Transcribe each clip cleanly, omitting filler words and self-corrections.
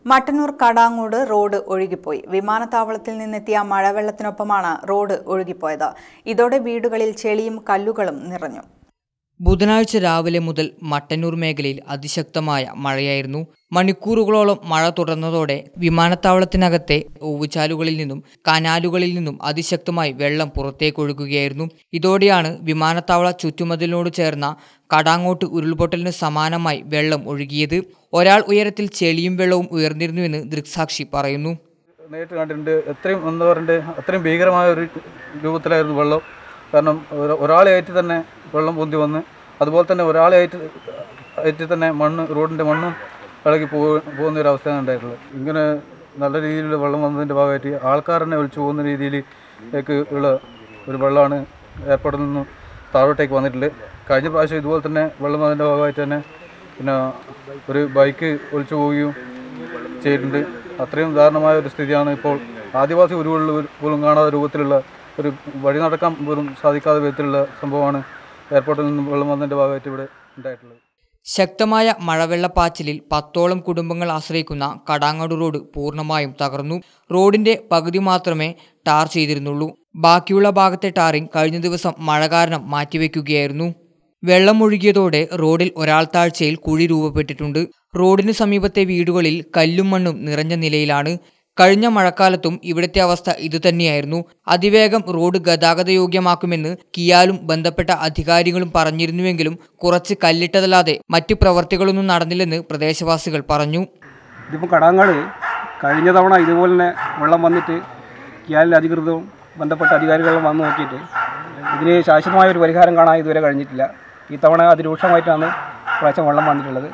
Mattannur കടാങ്ങോട് road ഒഴുകിപ്പോയി. വിമാനത്താവളത്തിൽ നിന്നെത്തിയ മഴവെള്ളത്തിനൊപ്പമാണ് road ഒഴുകിപ്പോയത്. ഇതോടെ വീടുകളിൽ ചെളിയും കല്ലുകളും നിറഞ്ഞു. ബുധനാഴ്ച രാവിലെ മുതൽ മട്ടന്നൂർ മേഖലയിൽ അതിശക്തമായ മഴയായിരുന്നു. മണിക്കൂറുകളോളം മഴ തുടർന്നതോടെ വിമാനത്താവളത്തിനകത്തെ ഓവുചാലുകളിൽ നിന്നും കനാലുകളിൽ നിന്നും അതിശക്തമായി വെള്ളം പുറത്തേക്കൊഴുകുകയായിരുന്നു. ഇതോടെയാണ് വിമാനത്താവള ചുറ്റുമതിലിനോട് ചേർന്ന കടാങ്ങോട്ട് ഉരുൾപൊട്ടലിന് സമാനമായി വെള്ളം ഒഴുകിയത്. ഒരാൾ ഉയരത്തിൽ ചെളിയും വെള്ളവും ഉയർന്നിരുന്നുവെന്ന് ദൃക്സാക്ഷി പറയുന്നു. നേരിട്ട് കണ്ടിട്ടുണ്ട്. അത്രയും ഭീകരമായ ഒരു രൂപത്തിലായിരുന്നു വെള്ളം. കാരണം ഒരാളെയായിട്ട് തന്നെ വെള്ളം പൊന്തി വന്ന്, അതുപോലെ തന്നെ ഒരാളെയായിട്ട് തന്നെ റോഡിൻ്റെ മണ്ണും ഇളകി പോകുന്ന ഒരു അവസ്ഥയാണ് ഉണ്ടായിട്ടുള്ളത്. ഇങ്ങനെ നല്ല രീതിയിലുള്ള വെള്ളം വന്നതിൻ്റെ ഭാഗമായിട്ട് ആൾക്കാരെന്നെ ഒലിച്ചു പോകുന്ന രീതിയിലേക്ക് ഉള്ള ഒരു വെള്ളമാണ് എയർപോർട്ടിൽ നിന്നും താഴോട്ടേക്ക് വന്നിട്ടുള്ളത്. കഴിഞ്ഞ പ്രാവശ്യം ഇതുപോലെ തന്നെ വെള്ളം വന്നതിൻ്റെ ഭാഗമായിട്ട് തന്നെ പിന്നെ ഒരു ബൈക്ക് ഒലിച്ചു പോവുകയും ചെയ്തിട്ടുണ്ട്. അത്രയും ദാരുണമായ ഒരു സ്ഥിതിയാണ് ഇപ്പോൾ. ആദിവാസി ഉരുവുകളിൽ പോലും കാണാത്ത രൂപത്തിലുള്ള ഒരു വഴി നടക്കാൻ പോലും സാധിക്കാത്ത വിധത്തിലുള്ള സംഭവമാണ് എയർപോർട്ടിൽ നിന്നും വെള്ളം വന്നതിൻ്റെ ഭാഗമായിട്ട് ഇവിടെ ഉണ്ടായിട്ടുള്ളത്. ശക്തമായ മഴവെള്ളപ്പാച്ചിലിൽ 10ഓളം കുടുംബങ്ങൾ ആശ്രയിക്കുന്ന കടാങ്ങോട് റോഡ് പൂർണ്ണമായും തകർന്നു. റോഡിന്റെ പകുതി മാത്രമേ ടാർ ചെയ്തിരുന്നുള്ളൂ. ബാക്കിയുള്ള ഭാഗത്തെ ടാറിംഗ് കഴിഞ്ഞ ദിവസം മഴ കാരണം മാറ്റിവെക്കുകയായിരുന്നു. വെള്ളം ഒഴുകിയതോടെ റോഡിൽ ഒരാൾ താഴ്ചയിൽ കുഴി രൂപപ്പെട്ടിട്ടുണ്ട്. റോഡിന് സമീപത്തെ വീടുകളിൽ കല്ലും മണ്ണും നിറഞ്ഞ നിലയിലാണ്. കഴിഞ്ഞ മഴക്കാലത്തും ഇവിടുത്തെ അവസ്ഥ ഇതുതന്നെയായിരുന്നു. അതിവേഗം റോഡ് ഗതാഗതയോഗ്യമാക്കുമെന്ന് കിയാലും ബന്ധപ്പെട്ട അധികാരികളും പറഞ്ഞിരുന്നുവെങ്കിലും കുറച്ച് കല്ലിട്ടതല്ലാതെ മറ്റു പ്രവർത്തികളൊന്നും നടന്നില്ലെന്ന് പ്രദേശവാസികൾ പറഞ്ഞു. ഇതിപ്പോൾ കടാങ്ങാട് കഴിഞ്ഞ തവണ ഇതുപോലെ തന്നെ വെള്ളം വന്നിട്ട് കിയാലിലെ അധികൃതവും ബന്ധപ്പെട്ട അധികാരികളും വന്ന് നോക്കിയിട്ട് ഇതിന് ശാശ്വതമായ ഒരു പരിഹാരം കാണാൻ ഇതുവരെ കഴിഞ്ഞിട്ടില്ല. ഈ തവണ അതിരൂക്ഷമായിട്ടാണ് പ്രാവശ്യം വെള്ളം വന്നിട്ടുള്ളത്.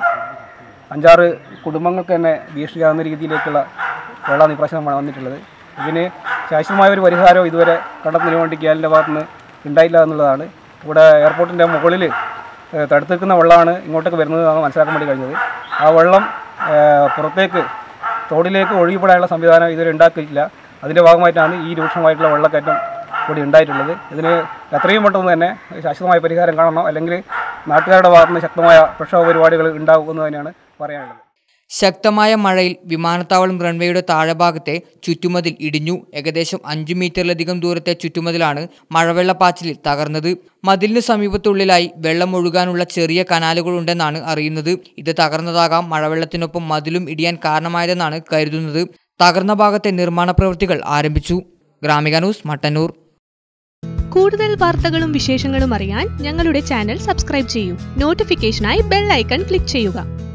5-6 കുടുംബങ്ങൾക്ക് തന്നെ ഭീഷണിയാകുന്ന രീതിയിലേക്കുള്ള വെള്ളമാണ് ഇപ്രാവശ്യം വന്നിട്ടുള്ളത്. ഇതിന് ശാശ്വതമായ ഒരു പരിഹാരം ഇതുവരെ കണ്ടെത്തുന്നതിന് വേണ്ടി കിയാലിൻ്റെ ഭാഗത്തുനിന്ന് ഉണ്ടായില്ല എന്നുള്ളതാണ്. ഇവിടെ എയർപോർട്ടിൻ്റെ മുകളിൽ തടുത്ത് നിൽക്കുന്ന വെള്ളമാണ് ഇങ്ങോട്ടേക്ക് വരുന്നതെന്നാണ് മനസ്സിലാക്കാൻ വേണ്ടി കഴിഞ്ഞത്. ആ വെള്ളം പുറത്തേക്ക് തോടിലേക്ക് ഒഴുകിപ്പെടാനുള്ള സംവിധാനം ഇതുവരെ ഉണ്ടാക്കിയിട്ടില്ല. അതിൻ്റെ ഭാഗമായിട്ടാണ് ഈ രൂക്ഷമായിട്ടുള്ള വെള്ളക്കയറ്റം കൂടി ഉണ്ടായിട്ടുള്ളത്. ഇതിന് എത്രയും പെട്ടെന്ന് തന്നെ ശാശ്വതമായ പരിഹാരം കാണണം, അല്ലെങ്കിൽ നാട്ടുകാരുടെ ഭാഗത്തുനിന്ന് ശക്തമായ പ്രക്ഷോഭ പരിപാടികൾ ഉണ്ടാകുമെന്ന് തന്നെയാണ് പറയാനുള്ളത്. ശക്തമായ മഴയിൽ വിമാനത്താവളം റൺവേയുടെ താഴെഭാഗത്തെ ചുറ്റുമതിൽ ഇടിഞ്ഞു. ഏകദേശം 5 മീറ്ററിലധികം ദൂരത്തെ ചുറ്റുമതിലാണ് മഴവെള്ളപ്പാച്ചിലിൽ തകർന്നത്. മതിലിന് സമീപത്തുള്ളിലായി വെള്ളം ഒഴുകാനുള്ള ചെറിയ കനാലുകളുണ്ടെന്നാണ് അറിയുന്നത്. ഇത് തകർന്നതാകാം മഴവെള്ളത്തിനൊപ്പം മതിലും ഇടിയാൻ കാരണമായതെന്നാണ് കരുതുന്നത്. തകർന്ന ഭാഗത്തെ നിർമ്മാണ പ്രവൃത്തികൾ ആരംഭിച്ചു. ഗ്രാമിക ന്യൂസ്, മട്ടന്നൂർ. കൂടുതൽ വാർത്തകളും വിശേഷങ്ങളും അറിയാൻ ഞങ്ങളുടെ ചാനൽ സബ്സ്ക്രൈബ് ചെയ്യൂ. നോട്ടിഫിക്കേഷനായി ബെൽ ഐക്കൺ ക്ലിക്ക് ചെയ്യുക.